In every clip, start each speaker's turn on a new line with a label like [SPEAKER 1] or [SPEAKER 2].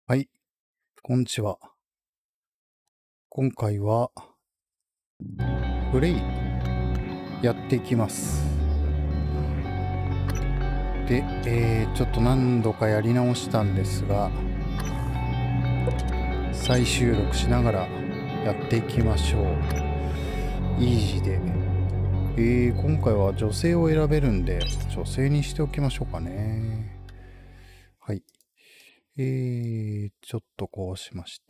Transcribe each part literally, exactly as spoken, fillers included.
[SPEAKER 1] はい、こんにちは。今回は、プレイやっていきます。で、えー、ちょっと何度かやり直したんですが、再収録しながらやっていきましょう。イージーで。えー、今回は女性を選べるんで、女性にしておきましょうかね。はい。えー、ちょっとこうしまして。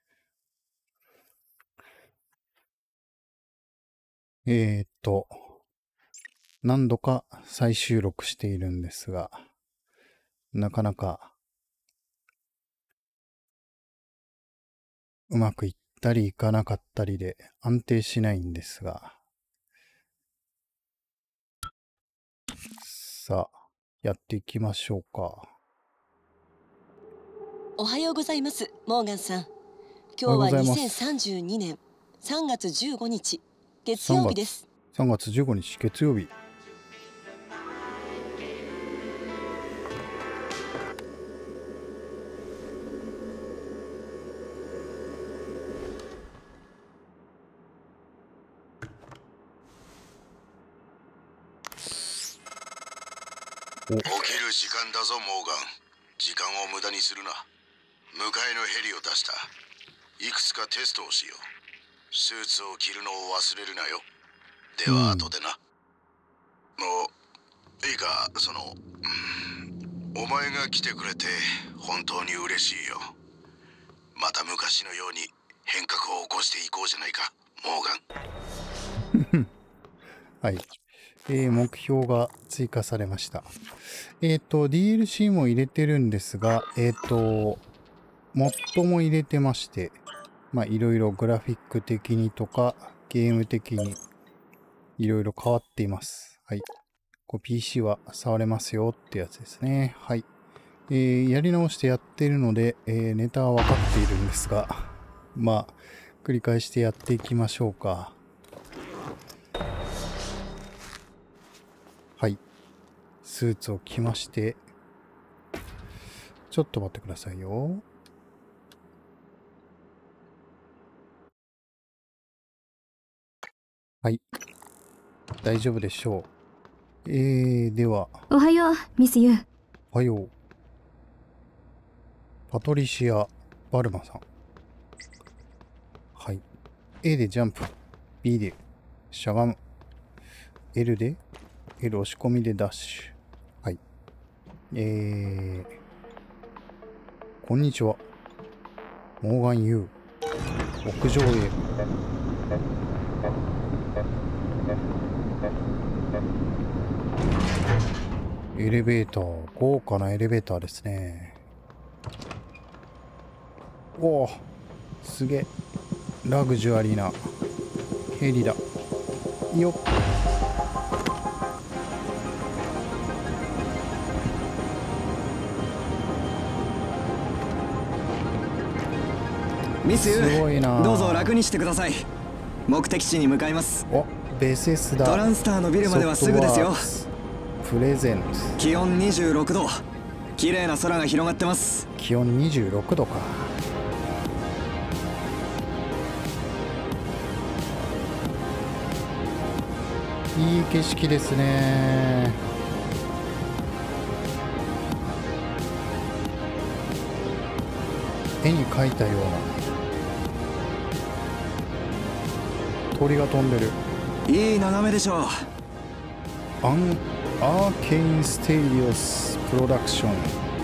[SPEAKER 1] えーっと、何度か再収録しているんですが、なかなかうまくいったりいかなかったりで安定しないんですが、さあ、やっていきましょうか。
[SPEAKER 2] おはようございます、モーガンさん。今日は
[SPEAKER 1] おはようございま
[SPEAKER 2] にせんさん
[SPEAKER 1] す。
[SPEAKER 2] じゅうにねんさんがつじゅうごにち、月
[SPEAKER 1] 3月、
[SPEAKER 2] 曜日です。
[SPEAKER 1] さんがつじゅうごにち月曜日。
[SPEAKER 3] 起きる時間だぞ、モーガン。時間を無駄にするな。迎えのヘリを出した。いくつかテストをしよう。スーツを着るのを忘れるなよ。では後でな。もういいか、その、うん、お前が来てくれて本当に嬉しいよ。また昔のように変革を起こしていこうじゃないか、モーガン。
[SPEAKER 1] はい。えー、目標が追加されました。えっ、ー、と、ディーエルシー も入れてるんですが、えっ、ー、と、モッドも入れてまして、まあ、いろいろグラフィック的にとか、ゲーム的に、いろいろ変わっています。はい。こう ピーシー は触れますよってやつですね。はい。えー、やり直してやってるので、えー、ネタは分かっているんですが、まあ、繰り返してやっていきましょうか。はい。スーツを着まして、ちょっと待ってくださいよ。はい。大丈夫でしょう。えー、では。
[SPEAKER 4] おはよう、ミスユー。
[SPEAKER 1] おはよう。パトリシア・バルマさん。はい。A でジャンプ。B でしゃがむ。L で L 押し込みでダッシュ。はい。えー、こんにちは。モーガン U。屋上へ。エレベーター。豪華なエレベーターですね。おお、すげえ。ラグジュアリーなヘリだ。よっ。
[SPEAKER 5] ミスユ
[SPEAKER 1] すごいな。
[SPEAKER 5] どうぞ楽にしてください。目的地に向かいます。
[SPEAKER 1] お、ベセスだ。
[SPEAKER 5] トランスターのビルまではすぐですよ。
[SPEAKER 1] プレゼント。
[SPEAKER 5] 気温にじゅうろくど。綺麗な空が広がってます。
[SPEAKER 1] 気温にじゅうろくどか。いい景色ですね。絵に描いたような鳥が飛んでる。
[SPEAKER 5] いい眺めでしょう。
[SPEAKER 1] アンアーケインステイリオスプロダクション。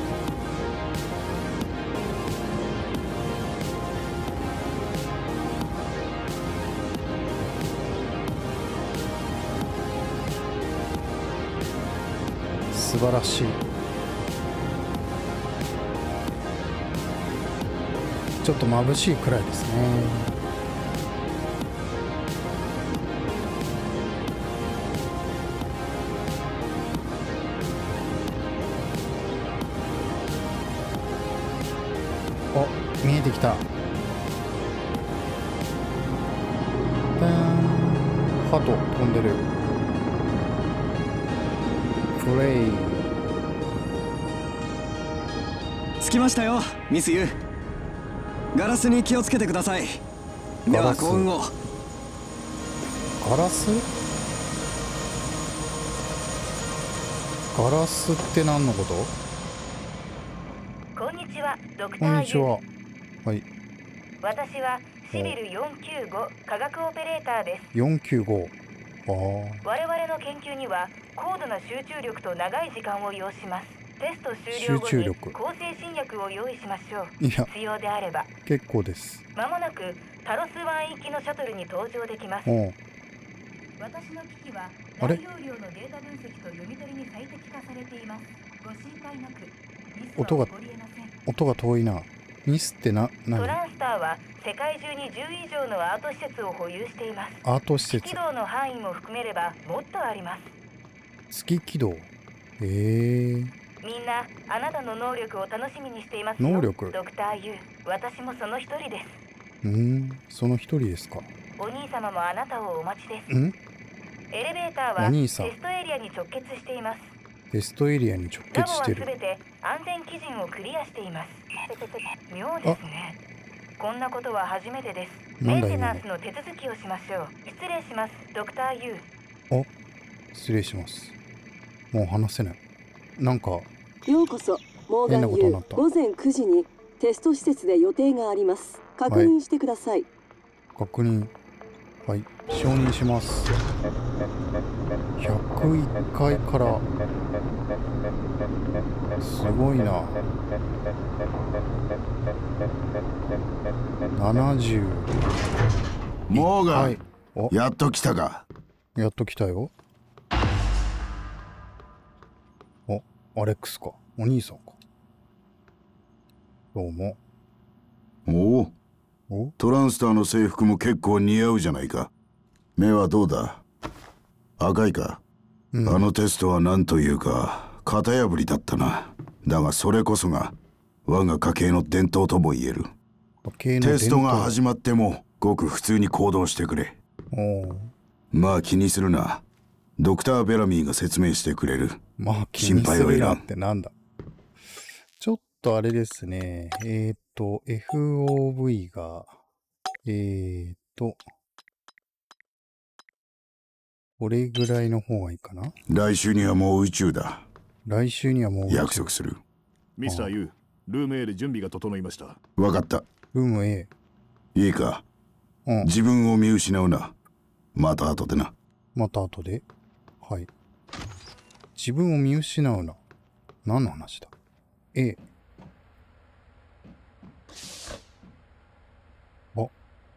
[SPEAKER 1] 素晴らしい。ちょっと眩しいくらいですね。お、見えてきた。ハト飛んでる。プレイ。
[SPEAKER 5] 着きましたよミスユ。ガラスに気をつけてください。では
[SPEAKER 1] ガラス
[SPEAKER 5] 幸運を。
[SPEAKER 1] ガラスガラスって何のこと？
[SPEAKER 4] こんにちは、ドクタ
[SPEAKER 1] こん
[SPEAKER 4] ーユ。
[SPEAKER 1] にちは。はい。
[SPEAKER 4] 私はシビルよんきゅうご科学オペレーターです。
[SPEAKER 1] よんきゅうご。ああ。
[SPEAKER 4] 我々の研究には高度な集中力と長い時間を要します。テスト終了後に
[SPEAKER 1] 集中力
[SPEAKER 4] 抗精神薬を用意しましょう。
[SPEAKER 1] いや、
[SPEAKER 4] 必要であれば。
[SPEAKER 1] 結構です。
[SPEAKER 4] まもなくタロス湾行きのシャトルに搭乗できます。
[SPEAKER 1] おう。
[SPEAKER 4] 私の機器は
[SPEAKER 1] あれ
[SPEAKER 4] 大容量のデータ分析と読み取りに最適化されています。ご心配なく。ミス
[SPEAKER 1] 音が
[SPEAKER 4] は起こり得ません。
[SPEAKER 1] 音が遠いな。ミスってな、
[SPEAKER 4] ト
[SPEAKER 1] 何？
[SPEAKER 4] ランスターは世界中にじゅう以上のアート施設を保有しています。
[SPEAKER 1] アート施設
[SPEAKER 4] 軌。道の範囲も含めればもっとあります。
[SPEAKER 1] 月軌道。へえ。
[SPEAKER 4] みんなあなたの能力を楽しみにしていますよ。
[SPEAKER 1] 能力
[SPEAKER 4] ドクターユー、私もその一人です。
[SPEAKER 1] うーん、その一人ですか。
[SPEAKER 4] お兄様もあなたをお待ちです。
[SPEAKER 1] ん？
[SPEAKER 4] エレベーターは
[SPEAKER 1] お兄さん
[SPEAKER 4] テストエリアに直結しています。
[SPEAKER 1] テストエリアに直
[SPEAKER 4] ラボはす
[SPEAKER 1] 結してる。
[SPEAKER 4] べて安全基準をクリアしています。妙ですね。こんなことは初めてです。
[SPEAKER 1] なんだ
[SPEAKER 4] メンテナンスの手続きをしましょう。失礼します、ドクターユー。
[SPEAKER 1] あ、失礼します。もう話せない。なんか、
[SPEAKER 2] ようこそモーガ
[SPEAKER 1] 変な
[SPEAKER 2] ンユー。
[SPEAKER 1] ことになった
[SPEAKER 2] 午前くじにテスト施設で予定があります。確認してください。
[SPEAKER 1] 確認。はい、承認します。ひゃくいっかいからすごいな。ななじゅう。
[SPEAKER 3] モーガン、
[SPEAKER 1] はい。お、
[SPEAKER 3] やっと来たか。
[SPEAKER 1] やっと来たよ。お、アレックスか。お兄さんか。どうも。
[SPEAKER 3] おお、
[SPEAKER 1] お、
[SPEAKER 3] トランスターの制服も結構似合うじゃないか。目はどうだ？赤いか？
[SPEAKER 1] うん、
[SPEAKER 3] あのテストは何というか型破りだったな。だがそれこそが我が家系の伝統とも言える。
[SPEAKER 1] 家の伝統。
[SPEAKER 3] テストが始まってもごく普通に行動してくれ。
[SPEAKER 1] おー、
[SPEAKER 3] まあ気にするな。ドクター・ベラミーが説明してくれる。
[SPEAKER 1] まあ気にす
[SPEAKER 3] 心配はい
[SPEAKER 1] るなっ
[SPEAKER 3] らん。
[SPEAKER 1] てなんだ。ちょっとあれですね。えーっと、エフオーブイ が、えーっと、これぐらいの方がいいかな。
[SPEAKER 3] 来週にはもう宇宙だ。
[SPEAKER 1] 来週にはもう、
[SPEAKER 3] 約束する。
[SPEAKER 6] ミスター ユー、ルーム A で準備が整いました。
[SPEAKER 3] わかった。
[SPEAKER 1] ルーム A。
[SPEAKER 3] いいか。
[SPEAKER 1] うん。
[SPEAKER 3] 自分を見失うな。また後でな。
[SPEAKER 1] また後で。はい。自分を見失うな。何の話だ？ A。あ、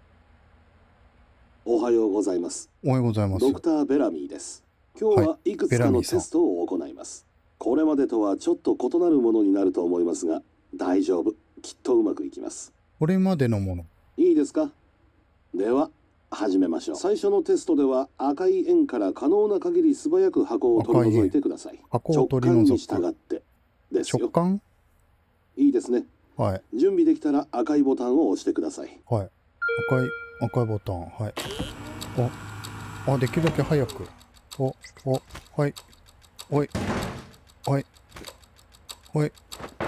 [SPEAKER 7] おはようございます。
[SPEAKER 1] おはようございます。
[SPEAKER 7] ドクター・ベラミーです。今日はいくつかのテストを行います。これまでとはちょっと異なるものになると思いますが、大丈夫。きっとうまくいきます。
[SPEAKER 1] これまでのもの。
[SPEAKER 7] いいですか？では、始めましょう。最初のテストでは赤い円から可能な限り素早く箱を取り除いてください。
[SPEAKER 1] 箱を取り除く。
[SPEAKER 7] 直感に従ってですよ。
[SPEAKER 1] 直感？
[SPEAKER 7] いいですね。
[SPEAKER 1] はい。
[SPEAKER 7] 準備できたら赤いボタンを押してください。
[SPEAKER 1] はい。赤い、赤いボタン。はい。あ、あ、できるだけ早く。お、お、はい。おい。はい。はい。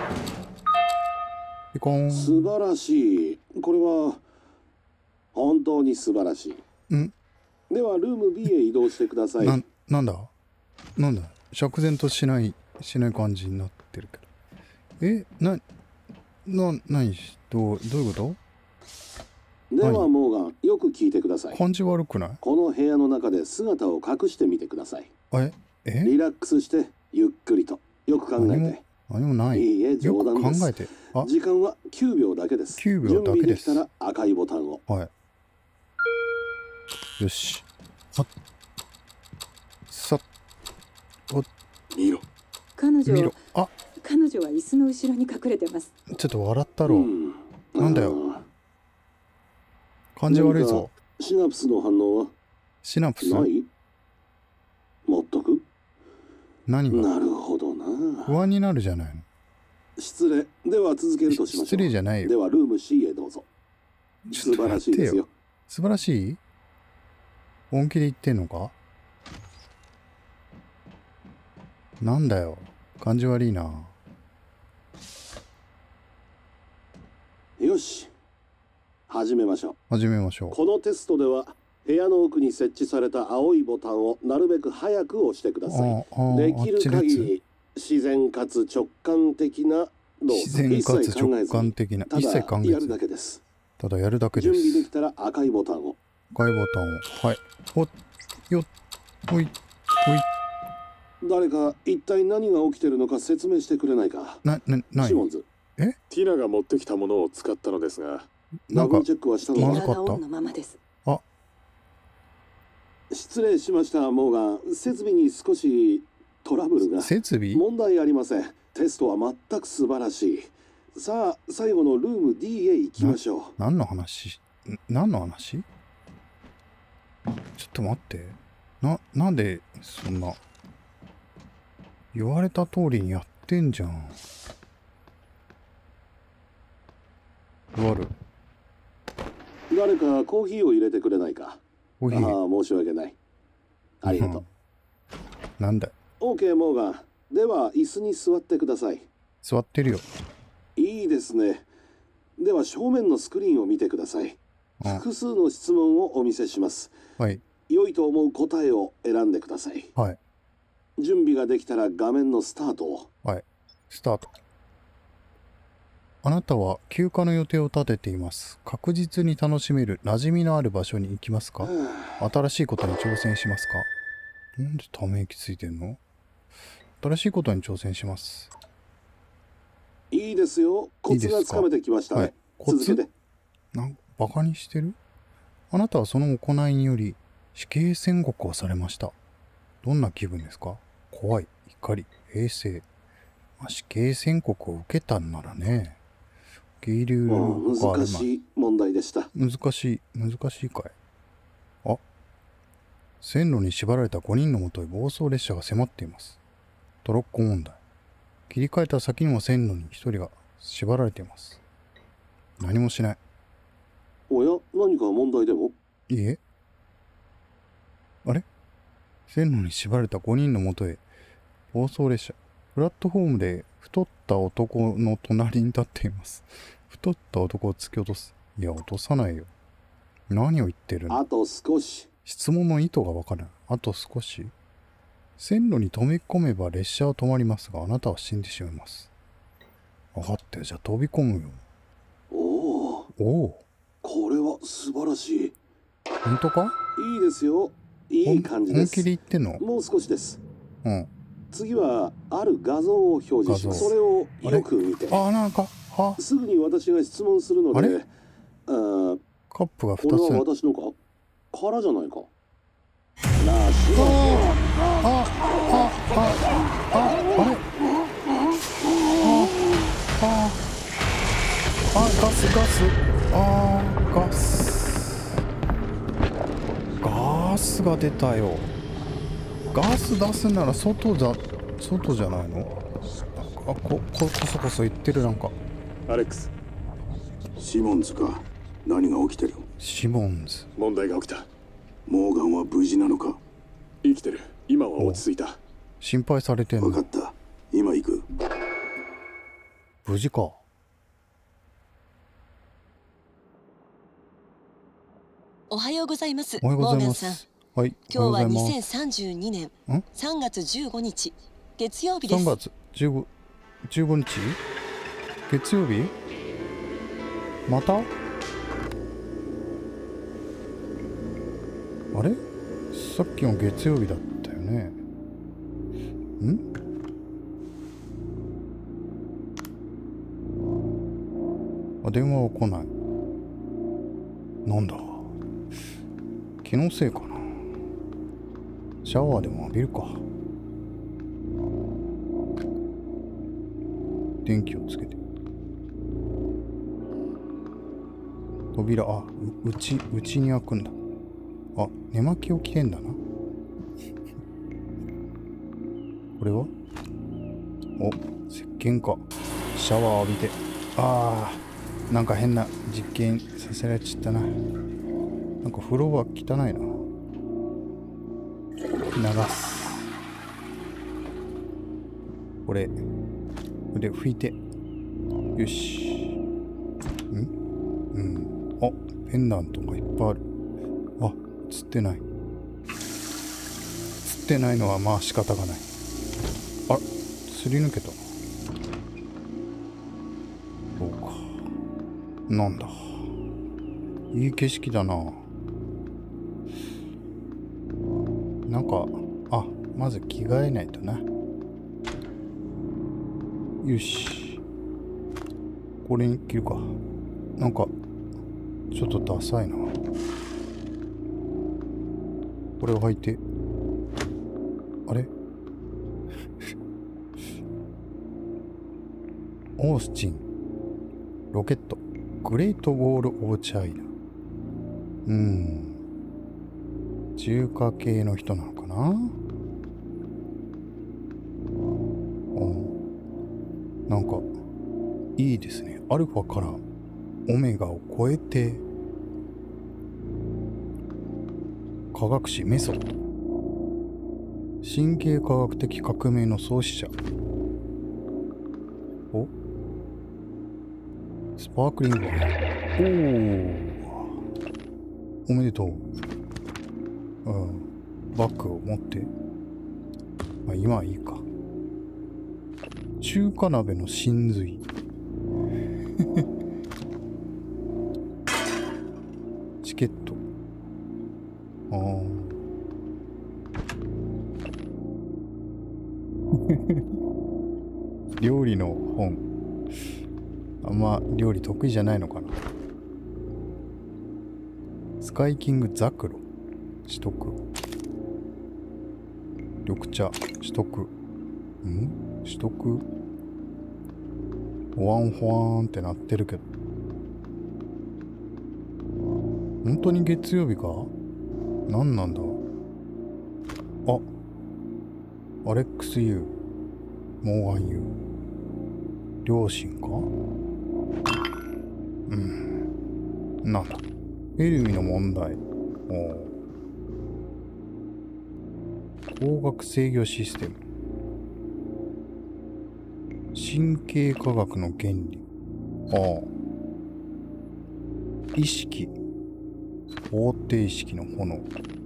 [SPEAKER 1] ピコーン。
[SPEAKER 7] 素晴らしい。これは本当に素晴らしい。
[SPEAKER 1] ん？
[SPEAKER 7] ではルーム B へ移動してください。
[SPEAKER 1] な、なんだなんだ釈然としない、しない感じになってるけど。え、な、な、なに、どう、どういうこ
[SPEAKER 7] ではモーガン、よく聞いてください。
[SPEAKER 1] と？感じ悪くない？
[SPEAKER 7] この部屋の中で姿を隠してみてください。
[SPEAKER 1] ええ
[SPEAKER 7] リラックスしてゆっくりと。よく考えて。
[SPEAKER 1] 何もない。
[SPEAKER 7] いいえ、
[SPEAKER 1] よく
[SPEAKER 7] 冗談です。
[SPEAKER 1] 考えて。あ、
[SPEAKER 7] 時間はきゅうびょうだけです。
[SPEAKER 1] きゅうびょうだけです。
[SPEAKER 7] 準備できたら赤いボタンを。
[SPEAKER 1] はい。よし。さっ。さっ。お、
[SPEAKER 3] 見ろ。
[SPEAKER 8] 彼女
[SPEAKER 1] 見ろ。あ、
[SPEAKER 8] 彼女は椅子の後ろに隠れてます。
[SPEAKER 1] ちょっと笑ったろう。
[SPEAKER 7] うん
[SPEAKER 1] なんだよ。感じ悪いぞ。
[SPEAKER 7] シナプスの反応は
[SPEAKER 1] シナプス？
[SPEAKER 7] ない全く
[SPEAKER 1] 何が？
[SPEAKER 7] なるほどな。
[SPEAKER 1] 不安になるじゃないの。
[SPEAKER 7] 失礼。では続けるとしましょう。
[SPEAKER 1] 失礼じゃないよ。
[SPEAKER 7] ではルーム C へどうぞ。素晴らしいですよ。
[SPEAKER 1] 素晴らしい？本気で言ってんのか？なんだよ。感じ悪いな。
[SPEAKER 7] よし、始めましょう。
[SPEAKER 1] 始めましょう。
[SPEAKER 7] このテストでは部屋の奥に設置された青いボタンをなるべく早く押してください。できる限り自然かつ直感的な動
[SPEAKER 1] 自然かつ直感的な。一切考えず。
[SPEAKER 7] やるだけです。
[SPEAKER 1] ただやるだけです。
[SPEAKER 7] 準備できたら赤いボタンを。
[SPEAKER 1] 赤いボタンを。はい。およっほいほい。
[SPEAKER 7] 誰か一体何が起きてるのか説明してくれないか。
[SPEAKER 1] な、な、な
[SPEAKER 7] シモンズ。
[SPEAKER 1] え？
[SPEAKER 6] ティナが持ってきたものを使ったのですが、
[SPEAKER 1] なんか
[SPEAKER 7] チェックはしたの
[SPEAKER 1] まずかった。
[SPEAKER 8] のままです。
[SPEAKER 1] あ、
[SPEAKER 7] 失礼しました、モーガン。設備に少しトラブルが。
[SPEAKER 1] 設備？
[SPEAKER 7] 問題ありません。テストは全く素晴らしい。さあ、最後のルーム ディー へ行きましょう。
[SPEAKER 1] 何の話？何の話？ちょっと待って。な、なんでそんな言われた通りにやってんじゃん。終わる。
[SPEAKER 7] 誰かコーヒーを入れてくれないか。
[SPEAKER 1] コーヒー。
[SPEAKER 7] ああ、申し訳ない。ありがとう。
[SPEAKER 1] なんだい。
[SPEAKER 7] OK、モーガン。では、椅子に座ってください。
[SPEAKER 1] 座ってるよ。
[SPEAKER 7] いいですね。では、正面のスクリーンを見てください。複数の質問をお見せします。
[SPEAKER 1] はい。
[SPEAKER 7] 良いと思う答えを選んでください。
[SPEAKER 1] はい。
[SPEAKER 7] 準備ができたら画面のスタートを。
[SPEAKER 1] はい。スタート。あなたは休暇の予定を立てています。確実に楽しめる馴染みのある場所に行きますか？新しいことに挑戦しますか？なんでため息ついてんの？新しいことに挑戦します。
[SPEAKER 7] いいですよ。コツがつかめてきましたね。はい、
[SPEAKER 1] コツ？
[SPEAKER 7] 続けて。
[SPEAKER 1] なんバカにしてる？あなたはその行いにより死刑宣告をされました。どんな気分ですか？怖い、怒り、平静。まあ、死刑宣告を受けたんならね。渓流が
[SPEAKER 7] 難しい問題でした。
[SPEAKER 1] 難しい、難しいかい。あ、線路に縛られたごにんのもとへ暴走列車が迫っています。トロッコ問題。切り替えた先にも線路にひとりが縛られています。何もしない。
[SPEAKER 7] おや、何か問題でも？
[SPEAKER 1] いいえ。あれ？線路に縛られたごにんのもとへ暴走列車。プラットフォームで太った男の隣に立っています。太った男を突き落とす。いや、落とさないよ。何を言ってるの？
[SPEAKER 7] あと少し。
[SPEAKER 1] 質問の意図がわからない。あと少し。線路に飛び込めば列車は止まりますが、あなたは死んでしまいます。分かったよ。じゃあ飛び込むよ。
[SPEAKER 7] おお。
[SPEAKER 1] おお。
[SPEAKER 7] これは素晴らしい。
[SPEAKER 1] 本当か？
[SPEAKER 7] いいですよ。いい感じです。
[SPEAKER 1] 本気で言ってんの？
[SPEAKER 7] もう少しです。
[SPEAKER 1] うん。
[SPEAKER 7] 次はある画像を表示します。それをよく見て。
[SPEAKER 1] あ、なんか、は
[SPEAKER 7] すぐに私が質問するので。
[SPEAKER 1] あれ？
[SPEAKER 7] あ、
[SPEAKER 1] カップがふたつ。
[SPEAKER 7] これは私のか？空じゃないか。なあ、しま
[SPEAKER 1] ああ、あ、あ、あ、あれ？あ、あ、あ、ガス、ガス。あー、ガス。ガスが出たよ。ガス出すなら外じゃ、外じゃないの？あ、こ、こ、こそこそ言ってるなんか。
[SPEAKER 6] アレックス。
[SPEAKER 3] シモンズか。何が起きてる？
[SPEAKER 1] シモンズ。
[SPEAKER 6] 問題が起きた。
[SPEAKER 3] モーガンは無事なのか？
[SPEAKER 6] 生きてる。今は落ち着いた。
[SPEAKER 1] 心配されてんの？
[SPEAKER 3] 分かった。今行く。
[SPEAKER 1] 無事か。
[SPEAKER 9] おはようございます。
[SPEAKER 1] おはようございます。はい。
[SPEAKER 9] 今日はにせんさんじゅうにねんさんがつじゅうごにち月曜日です。
[SPEAKER 1] さんがつじゅうご、じゅうごにち月曜日？また？あれ？さっきも月曜日だったよね。ん？あ、電話は来ない。なんだ？気のせいかな。シャワーでも浴びるか。電気をつけて。扉、あ、う、うち、うちに開くんだ。あ、寝巻きを着てんだな。これは？お、石鹸か。シャワー浴びて。ああ、なんか変な実験させられちゃったな。なんか風呂は汚いな。流す。これ、これで拭いて。よし。ん？ うん。あ、ペンダントがいっぱいある。あ、釣ってない。釣ってないのはまあ仕方がない。あ、釣り抜けた。そうか。なんだ。いい景色だな。なんか、あ、まず着替えないとな。よし。これに着るか。なんか、ちょっとダサいな。これを履いて。あれオースチン。ロケット。グレートウォール・オブ・チャイナ。うーん。中華系の人なのかな。うん。なんか、いいですね。アルファからオメガを超えて、科学史メソッド。神経科学的革命の創始者。おスパークリングワイン。おお。おめでとう。うん。バッグを持って。まあ今はいいか。中華鍋の真髄。チケット。ああ。料理の本。あんま料理得意じゃないのかな。スカイキングザクロ取得。緑茶取得。ん取得。ほわんほわんってなってるけど。本当に月曜日か？何なんだ？あ、アレックス・ユー、モーガン・ユー。両親か？うん。なんだ。フェルミの問題。お光学制御システム。神経科学の原理。ああ。意識。方程式の炎。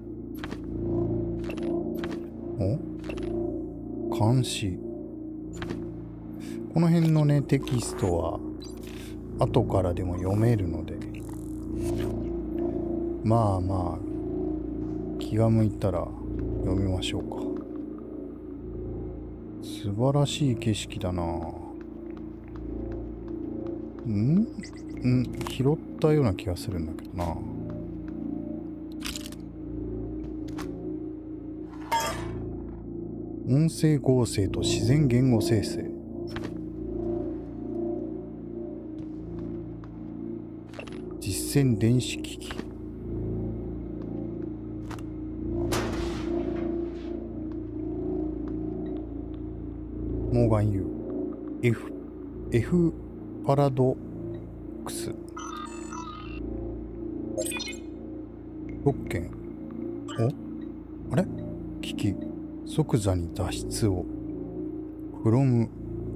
[SPEAKER 1] お？監視。この辺のね、テキストは後からでも読めるので、まあまあ気が向いたら読みましょうか。素晴らしい景色だな。ん？ん？拾ったような気がするんだけどな。音声合成と自然言語生成。実践電子機器。モーガン U。F、F パラドックス。ろっけん。お？あれ？機器。即座に脱出を。from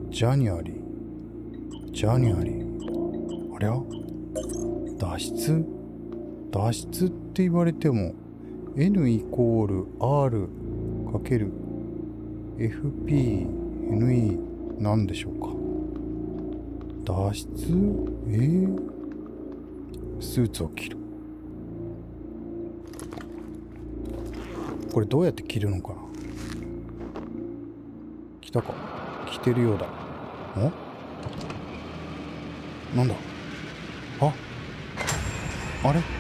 [SPEAKER 1] January。January。ありゃ？脱出？脱出って言われても N イコール R かける エフピーエヌイー なんでしょうか。脱出？えー、スーツを着る。これどうやって着るのかな。着たか。着てるようだ。お？なんだ。あ、あれ？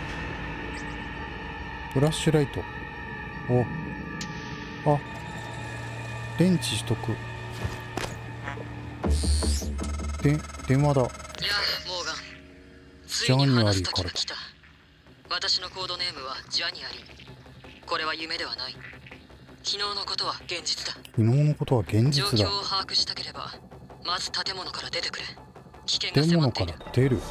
[SPEAKER 1] フラッシュライト。お。あ。電池取得。で、電話だ。
[SPEAKER 10] やあ、モーガン。
[SPEAKER 1] ジャニアリーからだ。
[SPEAKER 10] 私のコードネームはジャニアリー。これは夢ではない。昨日のことは現実だ。
[SPEAKER 1] 昨日のことは現実だ。
[SPEAKER 10] 状況を把握したければ、まず建物から出てくれ。危険が迫っている。
[SPEAKER 1] 建物から出る。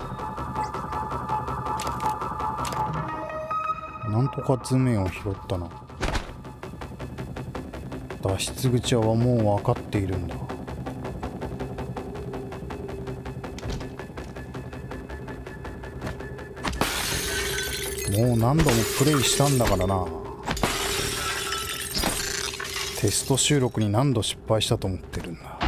[SPEAKER 1] なんとか図面を拾ったな。脱出口はもう分かっているんだ。 もう何度もプレイしたんだからな。テスト収録に何度失敗したと思ってるんだ。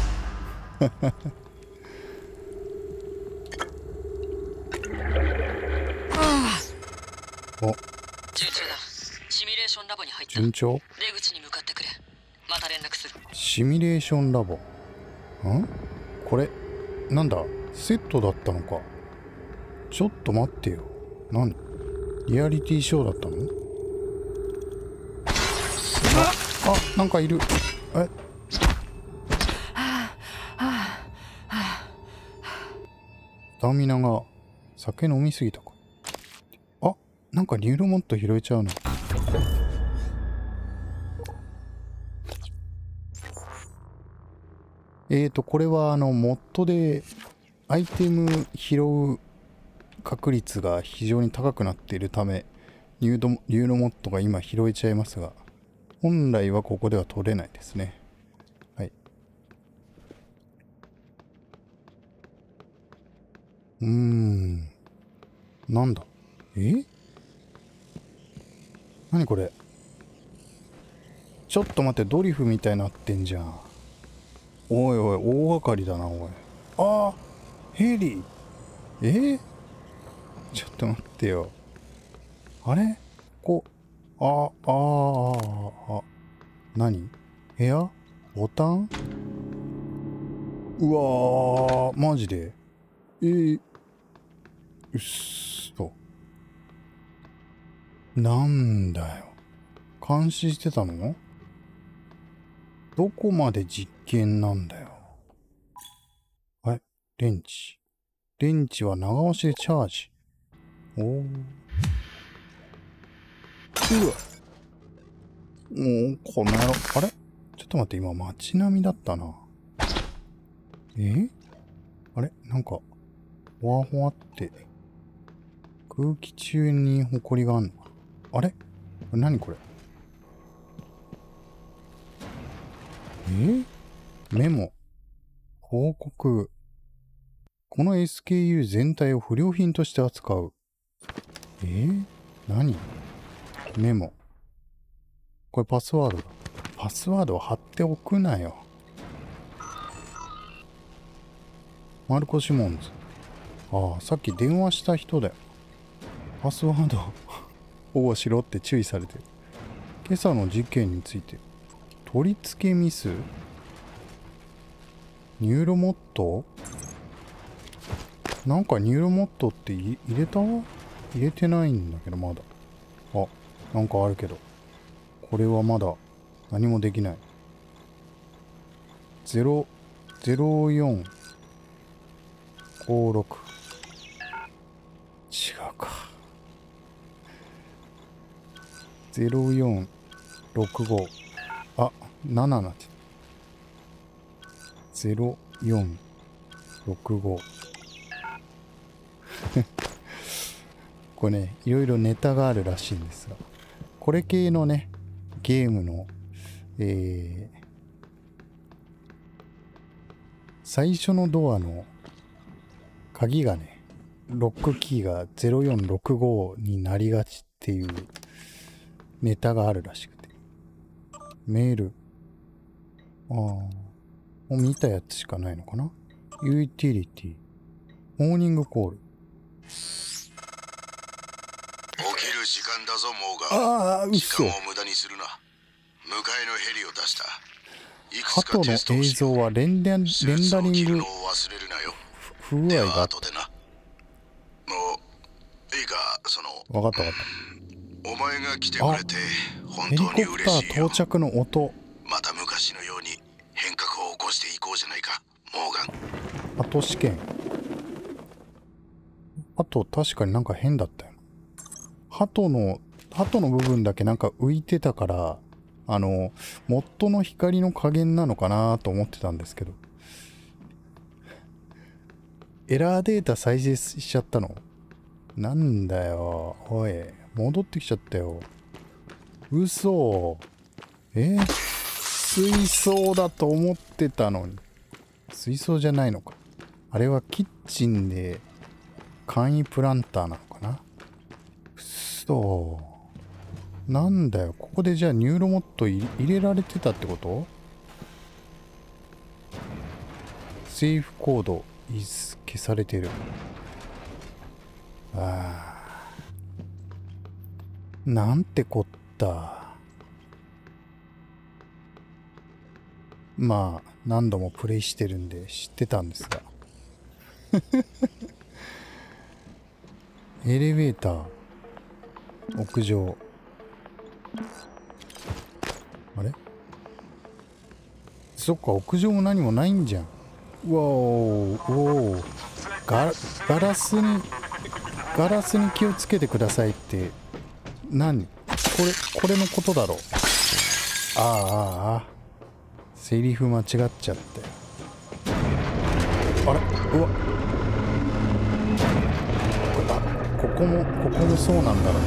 [SPEAKER 1] お、
[SPEAKER 10] 順調だ。シミュレーションラボに入った。
[SPEAKER 1] 順調？
[SPEAKER 10] 出口に向かってくれ。また連絡する。
[SPEAKER 1] シミュレーションラボ。ん？これなんだ？セットだったのか。ちょっと待ってよ。何？リアリティショーだったの？あ、あ、なんかいる。え？スタミナが酒飲みすぎたか。あ、なんかニューロモット拾えちゃうの。えーと、これはあの、モッドでアイテム拾う確率が非常に高くなっているため、ニュード、ニューロモットが今拾えちゃいますが、本来はここでは取れないですね。はい。うーん。なんだ？え？何これ？ちょっと待って、ドリフみたいになってんじゃん。おいおい、大掛かりだな、おい。ああ、ヘリ。えー、ちょっと待ってよ。あれ？こう、あ、ああ、あ、何？部屋？ボタン？うわー、マジで？えー、うっそ。なんだよ。監視してたの？どこまで実験なんだよ。はい、レンチ。レンチは長押しでチャージ。おー。うわ。もう、この野郎。あれ？ちょっと待って、今街並みだったな。え？あれ？なんか、ほわほわって、空気中に埃があんのかな？あれ？何これ？え？メモ。報告。この エスケーユー 全体を不良品として扱う。えー、何？メモ。これパスワードだ。パスワードを貼っておくなよ。マルコ・シモンズ。ああ、さっき電話した人だよ。パスワード保護しろって注意されてる。今朝の事件について。取り付けミス？ニューロモット？なんかニューロモットって入れた？入れてないんだけど、まだ。あ、なんかあるけど。これはまだ何もできない。ゼロ、ゼロよん、ごろく。違うか。ゼロよん、ろくご。あ、なななって。ゼロよん、ろくご。これね、いろいろネタがあるらしいんですが、これ系のね、ゲームの、えー、最初のドアの鍵がね、ロックキーがゼロよんろくごになりがちっていうネタがあるらしくて。メール。ああ。もう見たやつしかないのかな？ユーティリティ。モーニングコール。
[SPEAKER 3] 起きる時間だぞ、モー
[SPEAKER 1] ガン。ああ、
[SPEAKER 3] 時間を無駄にするな。迎えのヘリを出した。いくつかテストをしよう。
[SPEAKER 1] 鳩の映像はレンダレンダリング不具合があった。
[SPEAKER 3] もういいか、その。
[SPEAKER 1] わかったわかった。
[SPEAKER 3] お前が来てくれて本当に嬉しいよ。
[SPEAKER 1] ヘリコプター到着の音。
[SPEAKER 3] また昔のように変革を起こしていこうじゃないか、モーガン。
[SPEAKER 1] あと試験。あと確かになんか変だったよ。鳩の、鳩の部分だけなんか浮いてたから、あの、モッドの光の加減なのかなと思ってたんですけど。エラーデータ再生しちゃったの？なんだよ。おい、戻ってきちゃったよ。嘘。え？水槽だと思ってたのに。水槽じゃないのか。あれはキッチンで簡易プランターなのかな。 そう。なんだよ、ここでじゃあニューロモット入れられてたってこと？セーフコードイズ消されてる。ああ。なんてこった。まあ、何度もプレイしてるんで知ってたんですが。エレベーター。屋上。あれ？そっか、屋上も何もないんじゃん。うわー、おー。ガ、ガラスに、ガラスに気をつけてくださいって、何？これ、これのことだろう。ああ、ああ。セリフ間違っちゃったよ。あれ？うわ。あ、ここも、ここもそうなんだろう。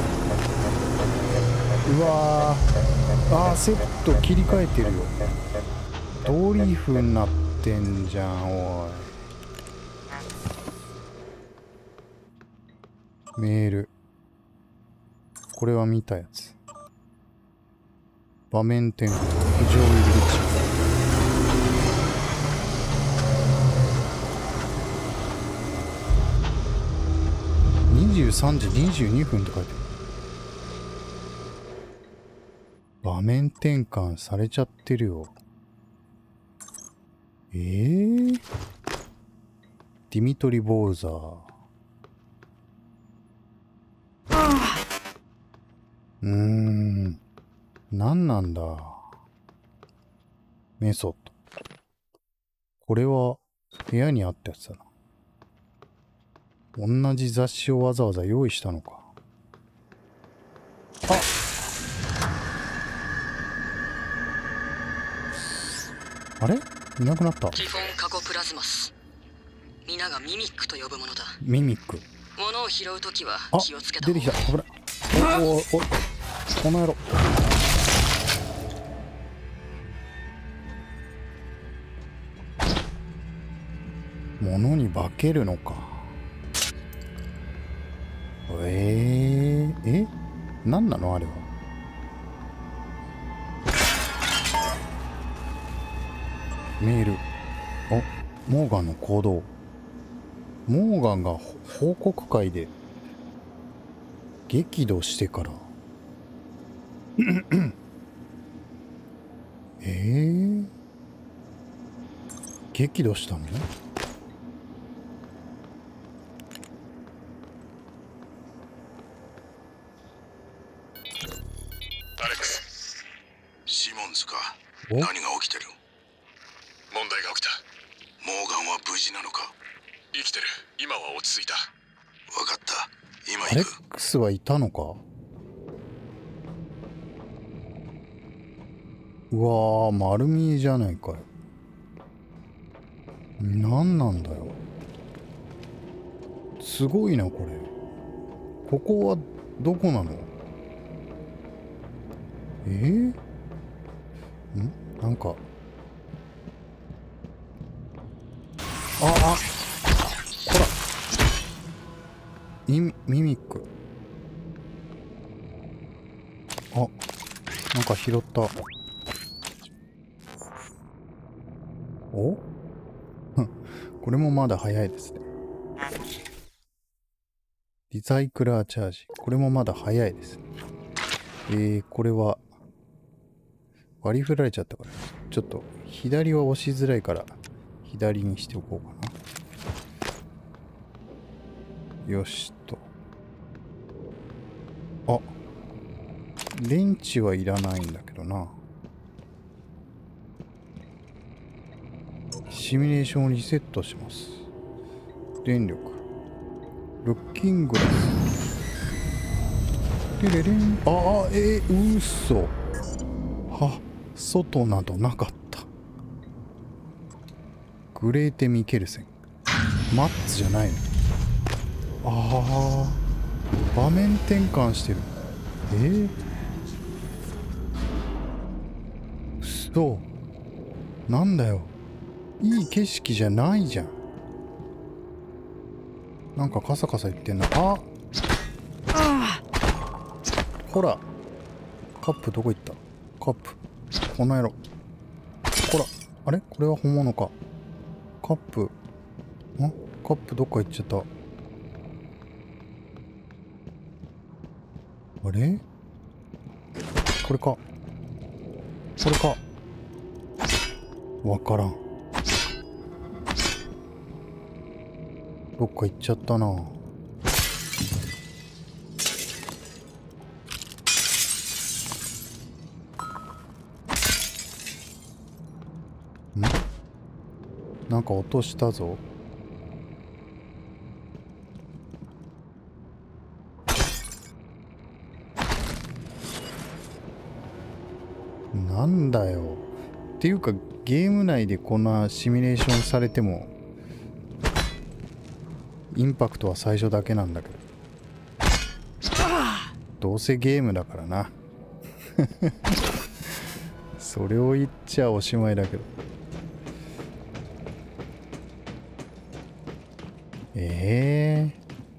[SPEAKER 1] うわー。あー、セット切り替えてるよ。ドリフになってんじゃん、おい。メール。これは見たやつ。場面転換。浮上入り口。にじゅうさんじにじゅうにふんって書いてある。場面転換されちゃってるよ。えー、ディミトリ・ボウザー。うーん。何なんだ。メソッド。これは部屋にあったやつだな。同じ雑誌をわざわざ用意したのか。あっ、あれ？いなくなった。
[SPEAKER 10] ティフォンカコプラズマス。皆がミミックと呼ぶものだ。
[SPEAKER 1] ミミック。
[SPEAKER 10] 物を拾うときは気をつけた
[SPEAKER 1] 方がいい。出てきた。危ない。おおお、この野郎。物に化けるのか。えー、え？何なのあれは。メール。あ、モーガンの行動。モーガンが報告会で激怒してからえー、激怒したのね。
[SPEAKER 3] アレックス、シモンズか。何が起きてる？
[SPEAKER 6] 問題が起きた。
[SPEAKER 3] モーガンは無事なのか？
[SPEAKER 6] 生きてる。今は落ち着いた。
[SPEAKER 3] 分かった。今行く。
[SPEAKER 1] アレックスはいたのか？うわー、丸見えじゃないかよ。何なんだよ。すごいな、これ。ここはどこなの？えー、ん？なんか。あ、あ、ほら。ミミミック。あ、なんか拾った。お？これもまだ早いですね。リサイクラーチャージ。これもまだ早いですね。えー、これは、割り振られちゃったから、ちょっと左は押しづらいから、左にしておこうかな。よしと。あ、電池はいらないんだけどな。シミュレーションをリセットします。電力。ルッキングラス。でれれん。ああ、えー、うそ。は、外などなかった。グレーテ・ミケルセン。マッツじゃないの。ああ、場面転換してる。えー、うそ。なんだよ。いい景色じゃないじゃん。なんかカサカサ言ってんな。ああ、 こら。カップどこ行った？カップ。この野郎。こら。あれ？これは本物か。カップ。ん？カップどっか行っちゃった。あれ？これか。これか。わからん。どっか行っちゃったな。ん？なんか音したぞ。なんだよ。っていうかゲーム内でこんなシミュレーションされてもインパクトは最初だけなんだけど、どうせゲームだからな。それを言っちゃおしまいだけど。ええ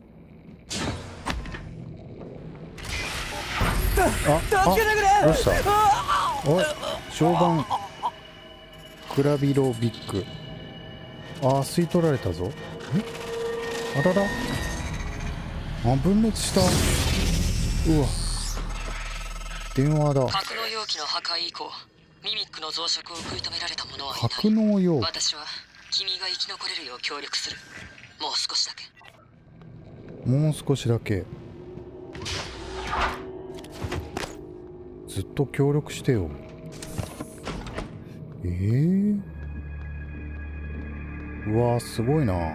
[SPEAKER 1] ー、ああ、どうした？おい、常磐クラビロビッグ。ああ、吸い取られたぞ。え、あらら、あ、分裂した。うわ、電話だ。
[SPEAKER 10] 格納容器の破壊以降、ミミックの増殖を食い止められた者はいない。
[SPEAKER 1] 格納容器。
[SPEAKER 10] 私は君が生き残れるよう協力する。もう少しだけ。
[SPEAKER 1] もう少しだけ。ずっと協力してよ。ええー、うわー、すごいな。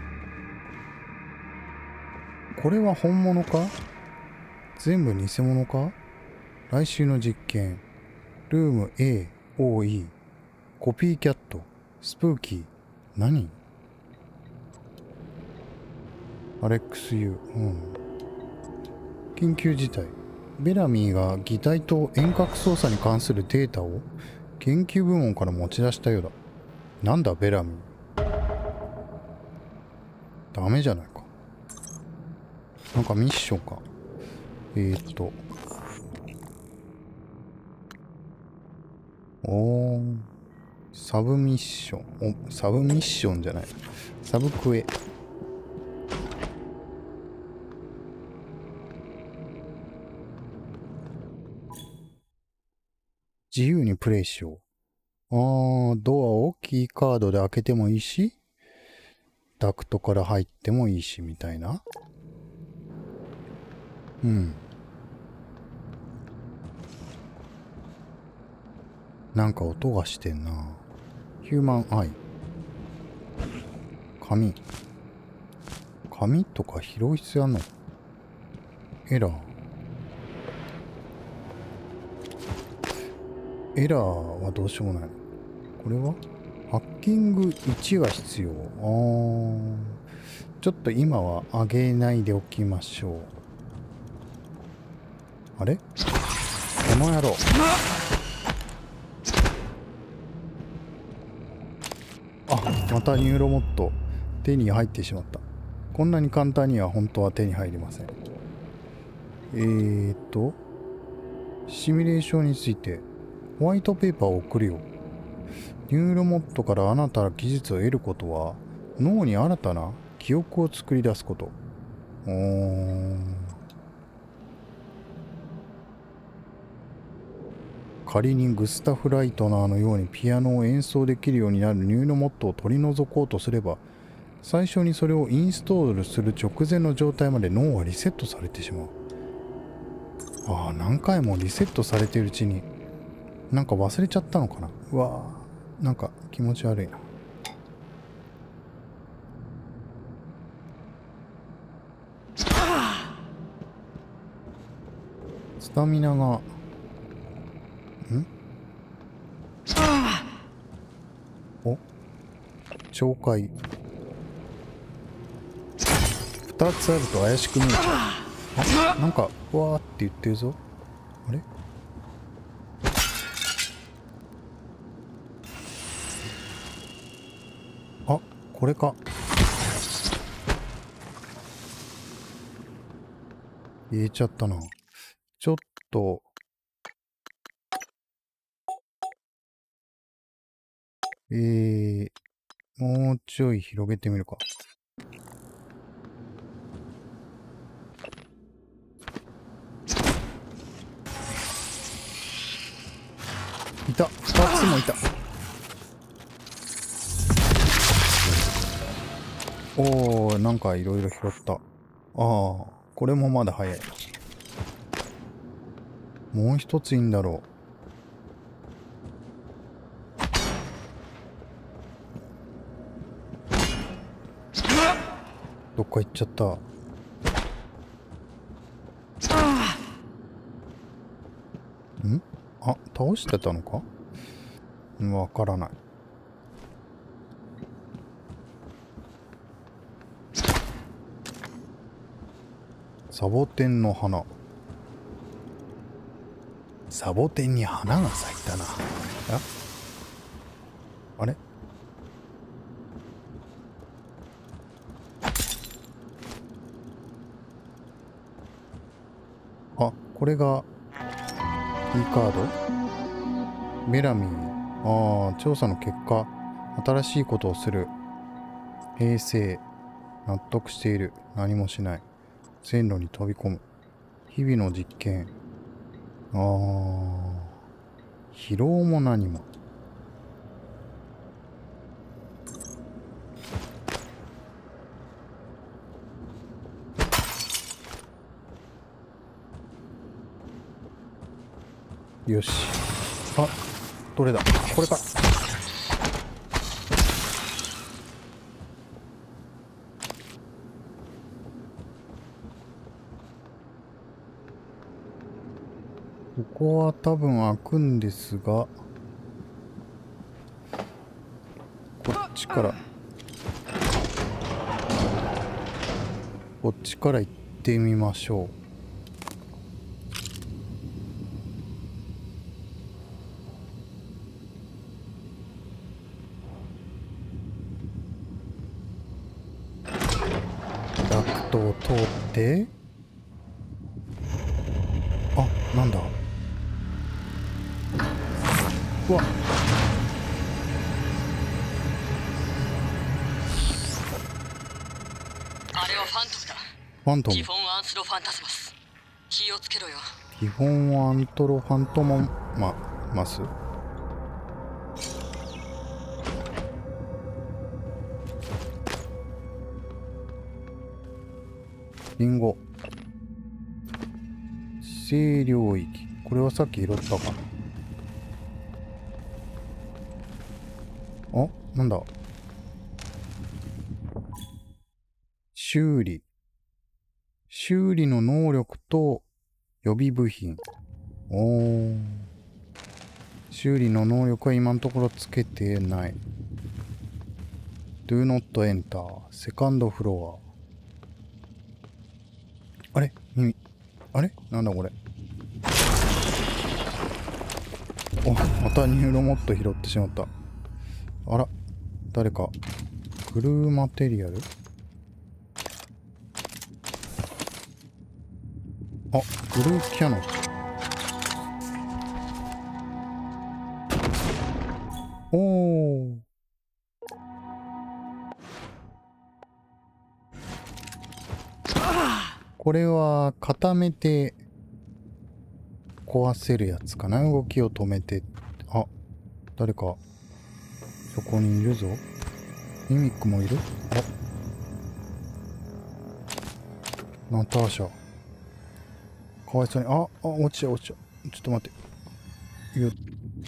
[SPEAKER 1] これは本物か？全部偽物か？来週の実験。ルーム エーオーイー コピーキャットスプーキー。何？アレックス ユー、うん。緊急事態。ベラミーが擬態と遠隔操作に関するデータを研究部門から持ち出したようだ。なんだベラミー。ダメじゃないか。なんかミッションか。えーっと。おー。サブミッション。お、サブミッションじゃない。サブクエ。自由にプレイしよう。あー、ドアをキーカードで開けてもいいし、ダクトから入ってもいいし、みたいな。うん。なんか音がしてんな。ヒューマンアイ。紙。紙とか拾う必要あんの？エラー。エラーはどうしようもない。これはハッキングいちが必要。あー、ちょっと今は上げないでおきましょう。あれ？この野郎。あ、またニューロモット手に入ってしまった。こんなに簡単には本当は手に入りません。えーとシミュレーションについてホワイトペーパーを送るよ。ニューロモットからあなたの技術を得ることは脳に新たな記憶を作り出すこと。おー、仮にグスタフ・ライトナーのようにピアノを演奏できるようになるニューロモットを取り除こうとすれば、最初にそれをインストールする直前の状態まで脳はリセットされてしまう。ああ、何回もリセットされているうちになんか忘れちゃったのかな。うわー、なんか気持ち悪いな。スタミナがんお懲戒ふたつあると怪しく見えちゃう。あ、なんかわーって言ってるぞ。あれ？あ、これか。入れちゃったな。ちょっと、えー、もうちょい広げてみるか。いた、ふたつもいた。おー、なんかいろいろ拾った。ああ、これもまだ早い。もう一ついいんだろう。どっか行っちゃった。ん？あ、倒してたのか？わからない。サボテンの花。サボテンに花が咲いたな。あ、あれ？あ、これがキーカード？ベラミー。ああ、調査の結果、新しいことをする。平成。納得している。何もしない。線路に飛び込む。日々の実験。ああ、疲労も何も。よし。あ、どれだ？これか。ここは多分開くんですが、こっちからこっちから行ってみましょう。ダクトを通って、あ、なんだ。うわっ、
[SPEAKER 10] あれはファントムだ。
[SPEAKER 1] ファントム。
[SPEAKER 10] ティフォンアンスロファンタスマス。気をつけろよ。
[SPEAKER 1] ティフォンアントロファントモンまマス。リンゴ。指定領域。これはさっき拾ったか。あ、なんだ。修理。修理の能力と予備部品。おー。修理の能力は今のところつけてない。Do not enter。セカンドフロア。あれ？耳。あれ？なんだこれ。お、またニューロモット拾ってしまった。あら、誰か。グルーマテリアル？あ、グルーキャノン。おー。これは固めて壊せるやつかな。動きを止めて。あ、誰かそこにいるぞ。ミミックもいる。あ、ナターシャかわいそうに。あ、あ、落ちちゃう落ちちゃう。ちょっと待って。よっ。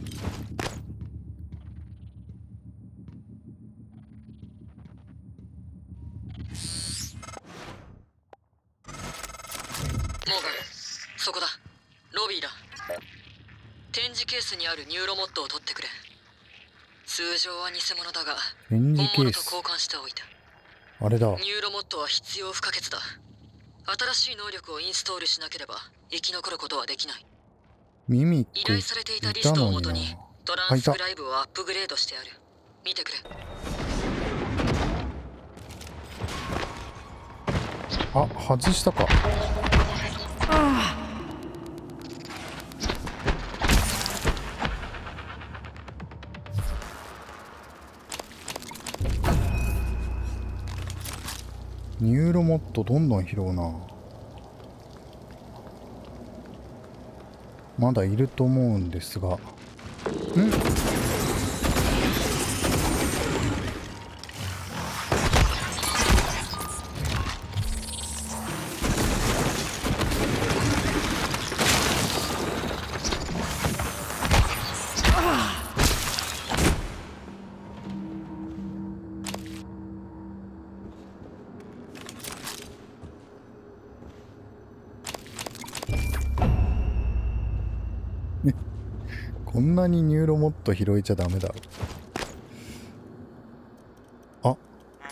[SPEAKER 10] モーガン、そこだ。ロビーだ。展示ケースにあるニューロモットを取ってくれ。通常は偽物だが、
[SPEAKER 1] 展示ケース。
[SPEAKER 10] 本物と交換しておいた。
[SPEAKER 1] あれだ。
[SPEAKER 10] ニューロモットは必要不可欠だ。新しい能力をインストールしなければ生き残ることはできない。
[SPEAKER 1] ミミック
[SPEAKER 10] 依頼されていたリストをもとにトランスクライブをアップグレードしてある。見てくれ。
[SPEAKER 1] あ、外したか。 ニューロモットどんどん拾うな。まだいると思うんですが、んこんなにニューロモット拾えちゃダメだろ。あ、
[SPEAKER 10] ロバー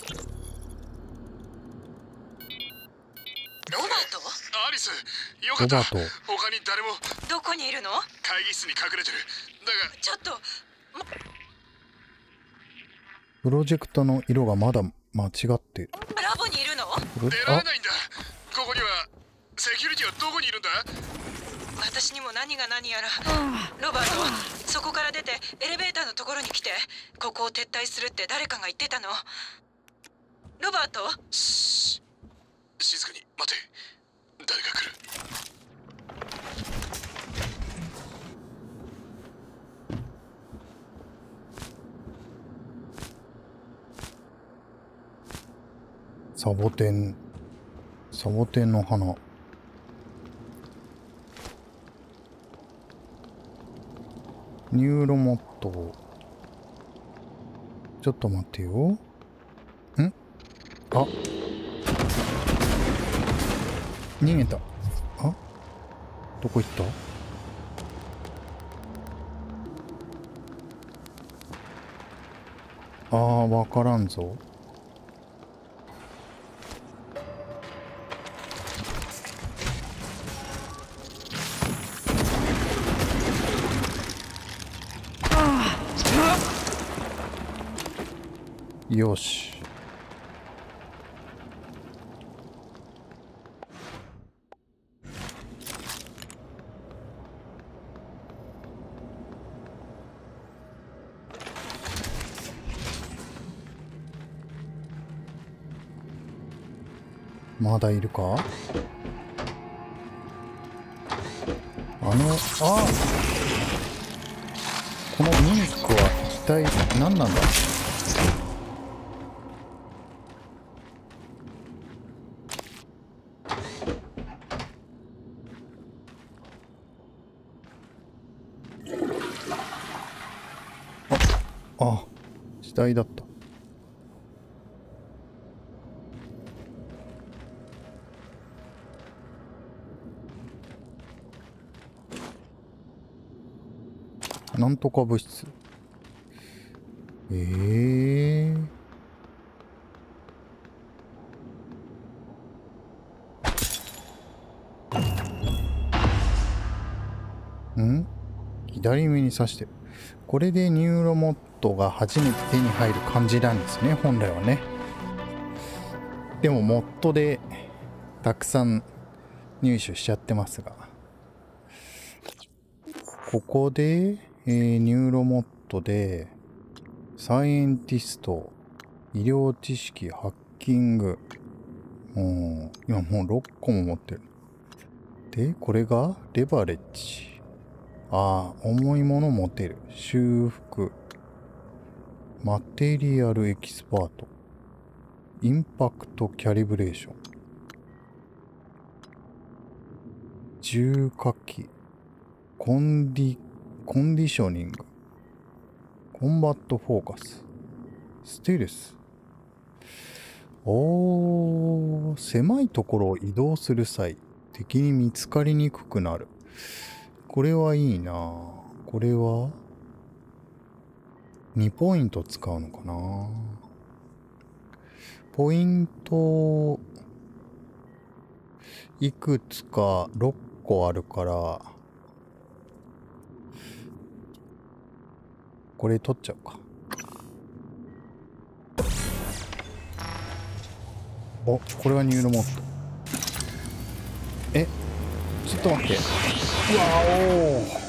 [SPEAKER 10] ト？
[SPEAKER 3] アリス、よかった。
[SPEAKER 1] ロバート。
[SPEAKER 3] 他に誰も。
[SPEAKER 10] どこにいるの？
[SPEAKER 3] 会議室に隠れてる。だが
[SPEAKER 10] ちょっと。
[SPEAKER 1] プロジェクタの色がまだ間違ってる。
[SPEAKER 10] ラボにいるの？
[SPEAKER 3] 出られないんだ。ここにはセキュリティはどこにいるんだ？
[SPEAKER 10] 私にも何が何やら。ロバート、そこから出てエレベーターのところに来て。ここを撤退するって誰かが言ってたの。ロバート、
[SPEAKER 3] 静かに待て。誰が来る？
[SPEAKER 1] サボテン、サボテンの花。ニューロモット。ちょっと待ってよ。ん？あ、逃げた。あ、どこ行った？ああ、わからんぞ。よし。まだいるか？あの、あ！このミンクは一体何なんだ？あ、死体だった。なんとか物質。ええー。ん？左目に刺してる。これでニューロモットが初めて手に入る感じなんですね、本来はね。でもモッドでたくさん入手しちゃってますが、ここで、えー、ニューロモットでサイエンティスト、医療知識、ハッキング、もう今もうろっこも持ってる。でこれがレバレッジ。ああ、重いもの持てる。修復。マテリアルエキスパート。インパクトキャリブレーション。重火器。コンディ、コンディショニング。コンバットフォーカス。ステルス。おー、狭いところを移動する際、敵に見つかりにくくなる。これはいいな。これはにポイント使うのかな。ポイントいくつかろっこあるから、これ取っちゃうか。お、これはニューロモット。え、ちょっと待って。うわお。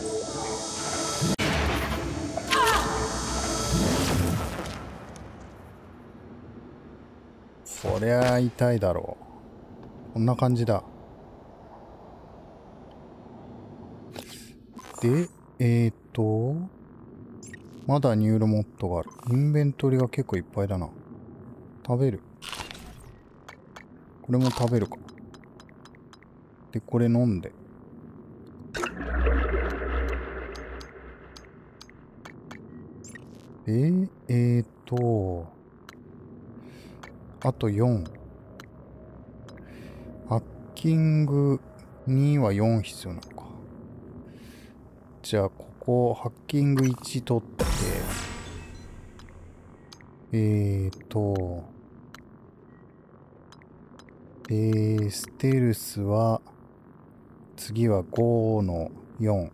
[SPEAKER 1] こりゃ痛いだろう。こんな感じだ。で、えーと、まだニューロモッドがある。インベントリが結構いっぱいだな。食べる。これも食べるか。で、これ飲んで。で、えーと、あとよん。ハッキングにはよん必要なのか。じゃあ、ここ、ハッキングいち取って、えーと、えー、ステルスは、次はごのよん。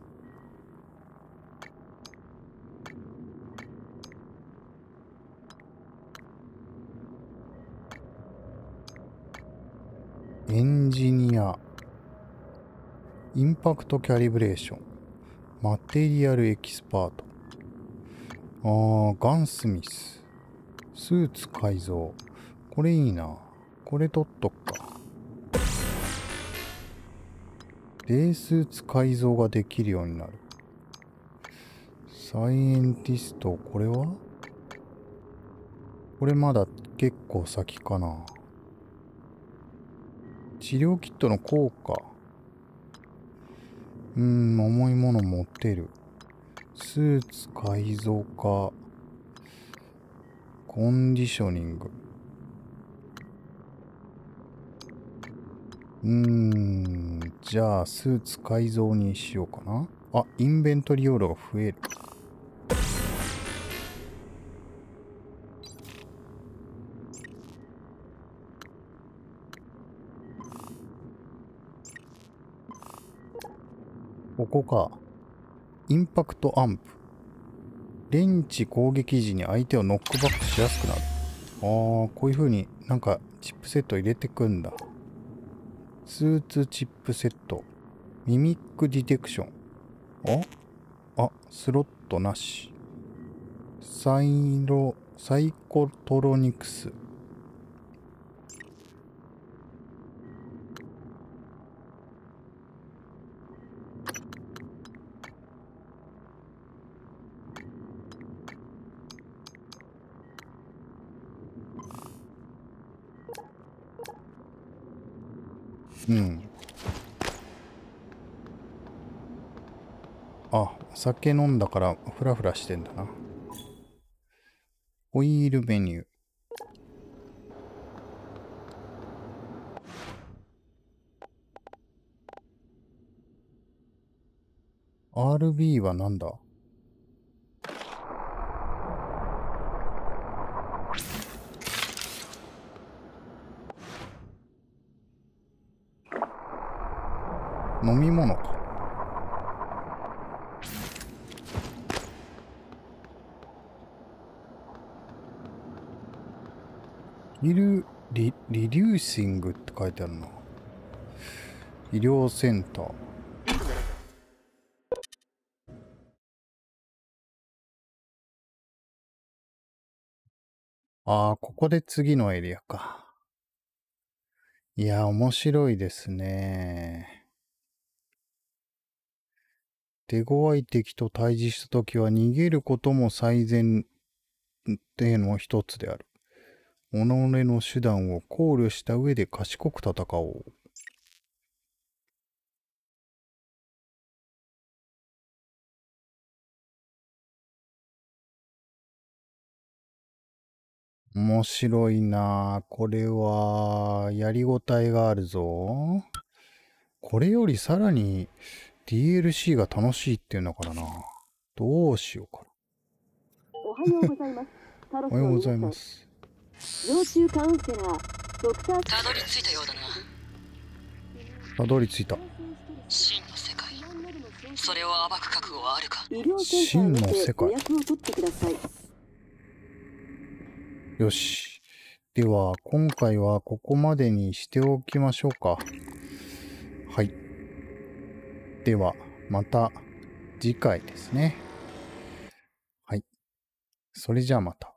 [SPEAKER 1] エンジニア、インパクトキャリブレーション、マテリアルエキスパート、あー、ガンスミス、スーツ改造、これいいな。これ取っとくか。デイスーツ改造ができるようになる。サイエンティスト、これはこれまだ結構先かな。治療キットの効果。うーん、重いもの持ってる。スーツ改造か。コンディショニング。うーん、じゃあ、スーツ改造にしようかな。あ、インベントリ容量が増える。ここか。インパクトアンプ。レンチ攻撃時に相手をノックバックしやすくなる。あー、こういう風になんかチップセット入れてくんだ。スーツチップセット。ミミックディテクション。ああ、スロットなし。サイロ、サイコトロニクス。うん。あ、酒飲んだからフラフラしてんだな。オイルメニュー。アールビー はなんだ？飲み物か。リル、リ、リデューシングって書いてあるな。医療センター。ああ、ここで次のエリアか。いや、面白いですね。手強い敵と対峙したときは逃げることも最善っての一つである。己の手段を考慮した上で賢く戦おう。面白いなぁ。これは、やりごたえがあるぞ。これよりさらに ディーエルシー が楽しいっていうのからな。どうしようかな。
[SPEAKER 2] おはようございます。
[SPEAKER 1] おはようございます。
[SPEAKER 2] 常駐カウンセラー、ドクター。
[SPEAKER 10] たどり着いたようだな。
[SPEAKER 1] たどり着いた。
[SPEAKER 10] 真の世界。それを暴く覚悟はあるか。
[SPEAKER 2] 医療センターにて予約を取ってください。
[SPEAKER 1] よし。では、今回はここまでにしておきましょうか。はい。では、また次回ですね。はい。それじゃあまた。